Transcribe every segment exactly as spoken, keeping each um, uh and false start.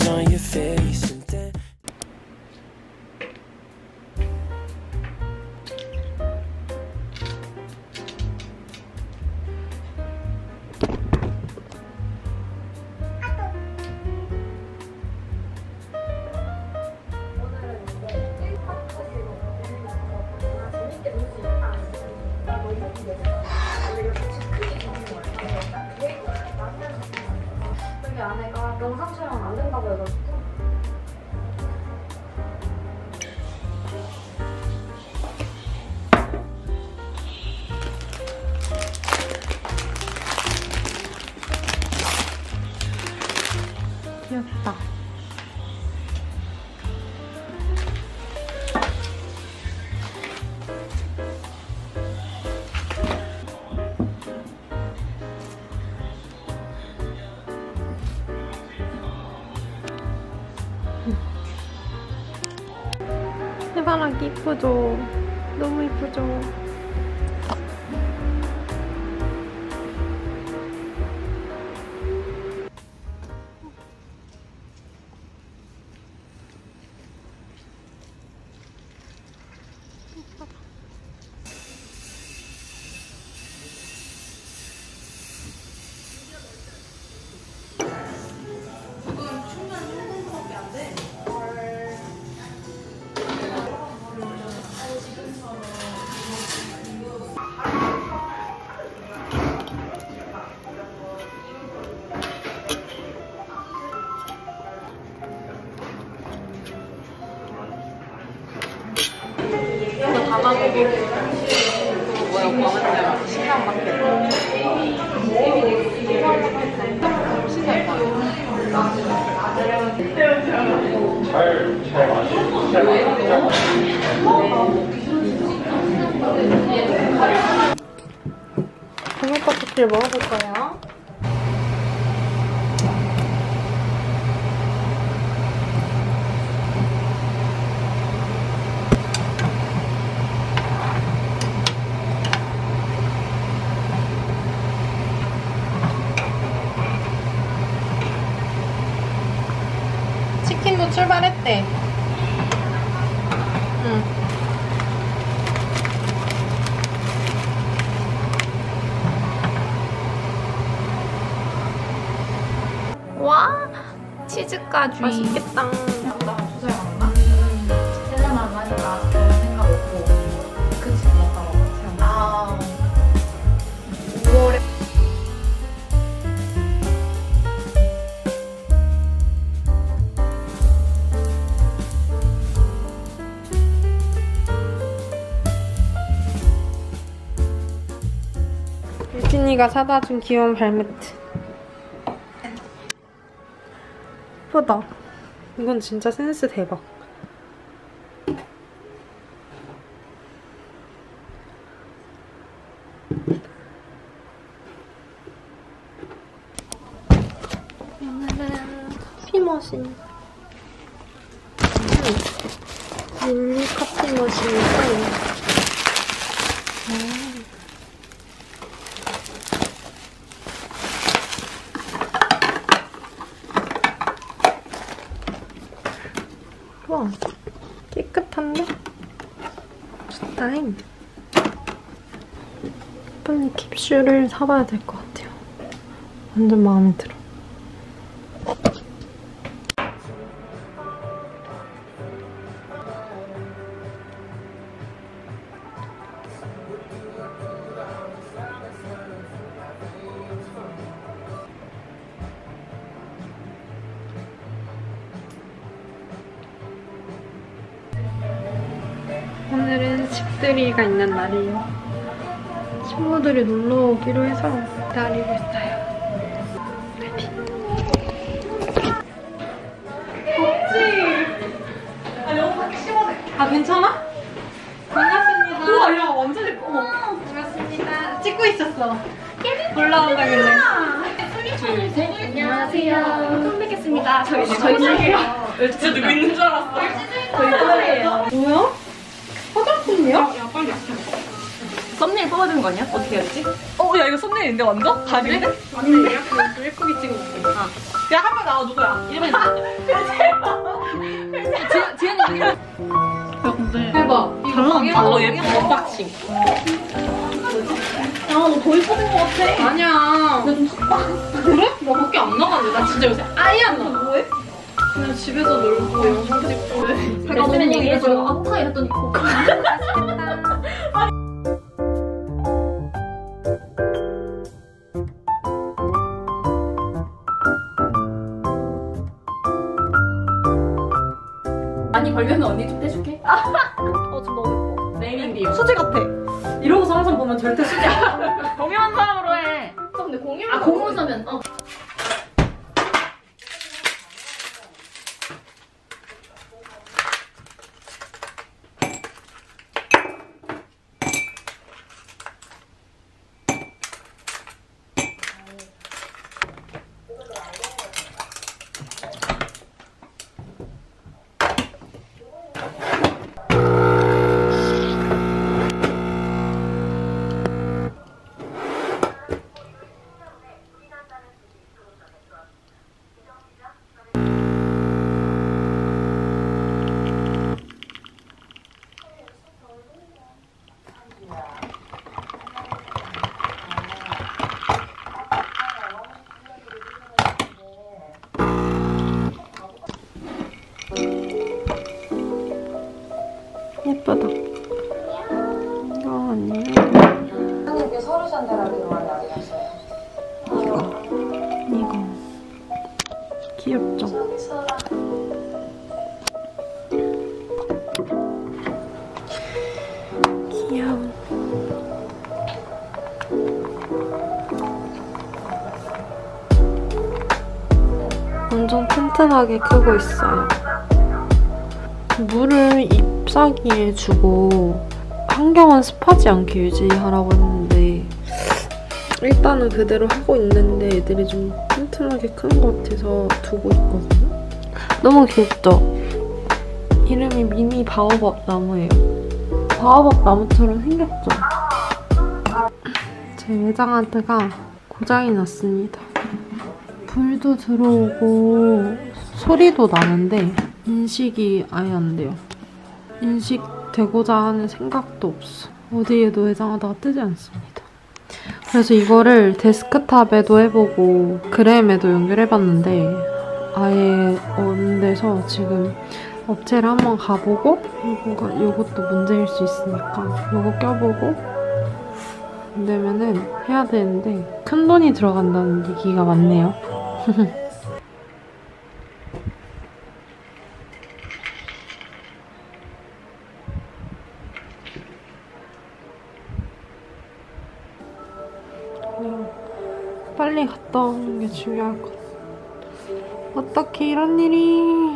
smiles on your face and then 여기 안에가 영상 촬영 안 된다고 해가지고 귀엽다. 해바라기 이쁘죠? 너무 이쁘죠? 뭐야, 광안대랑 신랑 마켓. 저녁밥을 먹어볼 거예요. 치킨도 출발했대. 응. 와, 치즈까지. 맛있겠다. 나 주사위 맞나? 세상 안 가니까 별 생각 없고 그치 맞다 맞다. 아 오월에 유진이가 사다 준 귀여운 발매트. 예쁘다. 이건 진짜 센스 대박. 오늘은 커피 머신. 음. 밀리 커피 머신이 있어요. 음. 와, 깨끗한데? 좋다잉. 빨리 캡슐을 사봐야 될 것 같아요. 완전 마음에 들어. 오늘은 집들이가 있는 날이에요. 친구들이 놀러 오기로 해서 기다리고 있어요. 레디. 덥지? 아, 영상 심하네. 아, 괜찮아? 반갑습니다. 우와, 야, 완전 예뻐. 어머. 반갑습니다. 찍고 있었어. 올라온다길래. 둘, 셋. 안녕하세요. 처음 뵙겠습니다. 저희 저희 집이에요. 진짜 누구 있는 줄 알았어. 저희 딸이에요. 뭐야? 화장품이야? 야, 빨리 앞에. 썸네일 뽑아주는 거 아니야? 어떻게 해야지? 어, 야, 이거 썸네일인데, 완전? 아닌데? 언니 약간 좀 예쁘게 찍어볼게. 아. 야, 한 명 나와, 누구야? 일 번 지은이. 야, 근데. 대박. 이거 잘 나온다. 어, 예뻐. 예뻐, 언박싱. 야, 너 더 예뻐진 것 같아. 아니야. 좀 섞어. 그래? 나 밖에 안 나갔는데. 나 진짜 요새 아예 안 나가. 뭐해? 그냥 집에서 놀고 영상 찍고. 배가 너무 얘기해서 아파 이랬더니 꼭. 많이 벌면 언니 좀 떼줄게. 어, 좀 너무 예뻐. 네이밍 수지 같아. 이러고서 항상 보면 절대 수지 않아. 공유한 사람으로 해. 저 근데 공유. 아, 공유하면 어. 예쁘다. 이거 아니에요? 하나님께 서로 산다라기로만 나뉘었어요. 이거. 이거. 귀엽죠? 귀여워. 엄청 튼튼하게 크고 있어요. 물을 잎사귀에 주고 환경은 습하지 않게 유지하라고 했는데 일단은 그대로 하고 있는데 애들이 좀 튼튼하게 큰 것 같아서 두고 있거든요. 너무 귀엽죠? 이름이 미니 바오밥 나무예요. 바오밥 나무처럼 생겼죠? 제 외장하드가 고장이 났습니다. 불도 들어오고 소리도 나는데 인식이 아예 안 돼요. 인식되고자 하는 생각도 없어. 어디에도 외장하드가 뜨지 않습니다. 그래서 이거를 데스크탑에도 해보고 그램에도 연결해봤는데 아예 안 돼서 지금 업체를 한번 가보고 이거, 이것도 문제일 수 있으니까 이거 껴보고 안 되면은 해야 되는데 큰 돈이 들어간다는 얘기가 많네요. 빨리 갔다 오는 게 중요할 것 같아. 어떻게 이런 일이.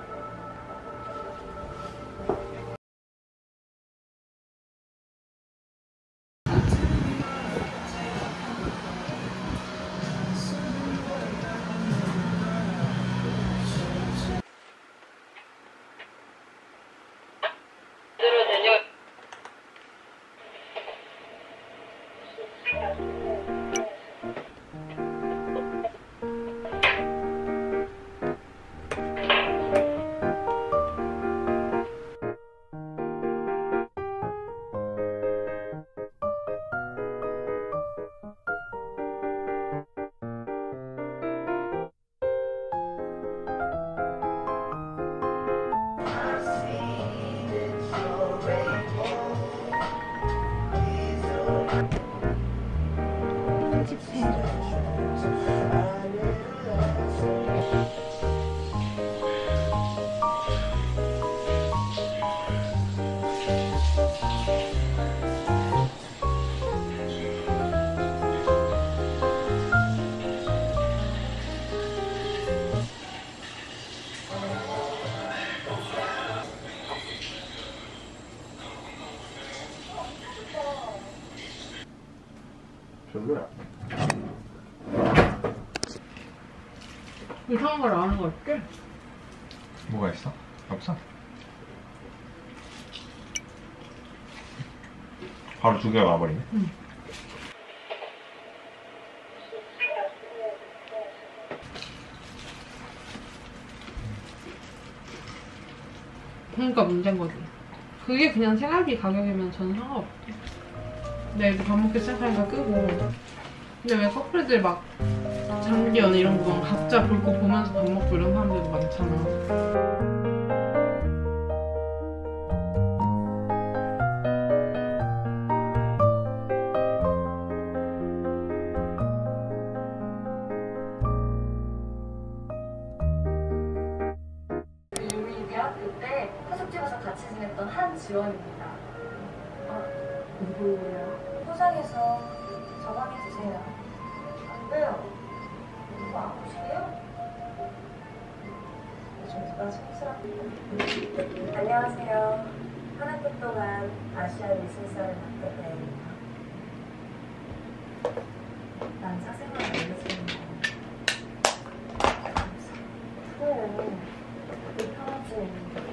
별로야. 이상한 걸 아는 거 없지? 뭐가 있어? 없어? 바로 두 개가 와버리네. 응. 그러니까 문제인 거지. 그게 그냥 생활비 가격이면 저는 상관없어. 내가 이제 밥 먹기 시작하니까 끄고. 근데 왜 커플들 막 장기 연애 이런 거 각자 볼 거 보면서 밥 먹고 이런 사람들도 많잖아. 우리 대학교 때 하숙집에서 같이 지냈던 한 지원입니다. 아, 누구야? 포장해서 저장해 주세요. 안 돼요. 누구 안 보시게요? 요즘 누가 촌스럽게. 안녕하세요. 한 학기 동안 아시아 미술사를 맡게 됩니다. 난 사생활 알려주는 거. 그래. 불편하지.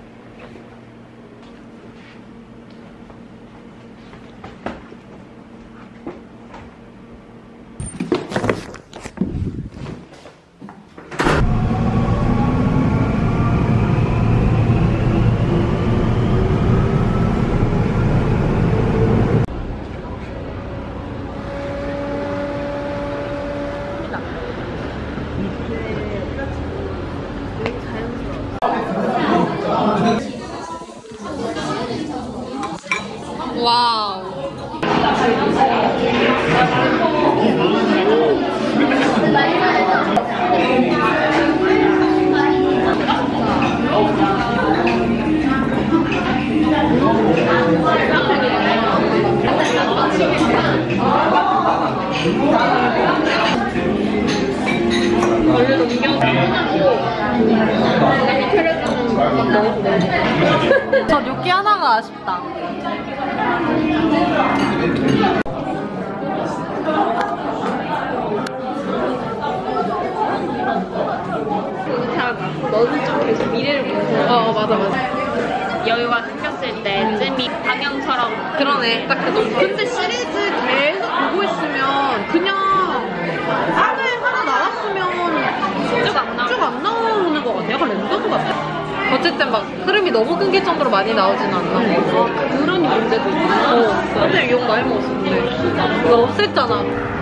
와우. 원래 넘겨. 저 요끼 하나가 아쉽다. 너는 좀 계속 미래를 보는 어, 어 맞아 맞아. 여유가 생겼을 때쯤이 방영처럼. 그러네 딱 그 정도. 근데 시리즈 계속 보고 있으면 그냥 하루에 하나 나왔으면 쭉 안 나와. 쭉 안 나오는 것 같아. 약간 랜덤 같아. 어쨌든 막 흐름이 너무 끊길 정도로 많이 나오진 않나. 아, 그런 문제도 있구나. 어, 근데 욕 많이 먹었어. 근데 이거 없앴잖아.